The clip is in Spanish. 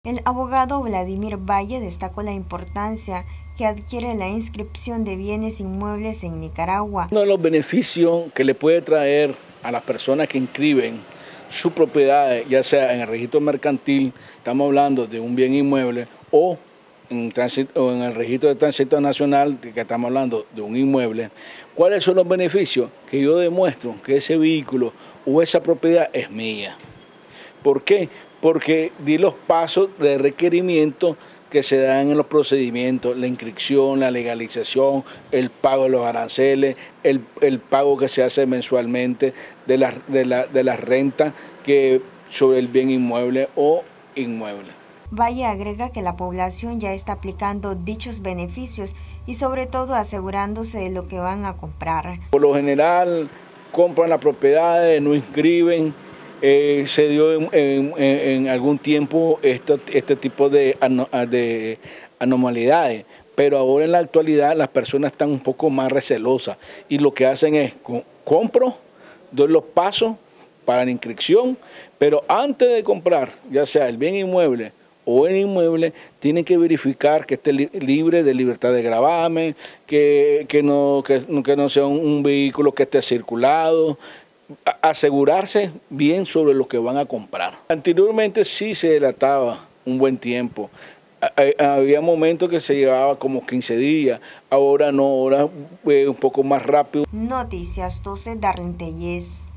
El abogado Vladimir Valle destacó la importancia que adquiere la inscripción de bienes inmuebles en Nicaragua. Uno de los beneficios que le puede traer a las personas que inscriben sus propiedades, ya sea en el registro mercantil, estamos hablando de un bien inmueble, o en el registro de tránsito nacional, que estamos hablando de un inmueble. ¿Cuáles son los beneficios? Que yo demuestro que ese vehículo o esa propiedad es mía. ¿Por qué? Porque di los pasos de requerimiento que se dan en los procedimientos, la inscripción, la legalización, el pago de los aranceles, el pago que se hace mensualmente de las rentas sobre el bien inmueble o inmueble. Valle agrega que la población ya está aplicando dichos beneficios y sobre todo asegurándose de lo que van a comprar. Por lo general compran las propiedades, no inscriben. Se dio en algún tiempo este tipo de anormalidades, pero ahora en la actualidad las personas están un poco más recelosas y lo que hacen es compro, doy los pasos para la inscripción, pero antes de comprar, ya sea el bien inmueble o el inmueble, tienen que verificar que esté libre de libertad de gravamen, que no sea un vehículo que esté circulado, asegurarse bien sobre lo que van a comprar. Anteriormente sí se delataba un buen tiempo. Había momentos que se llevaba como 15 días, ahora no, ahora un poco más rápido. Noticias 12, Darlene Tellez.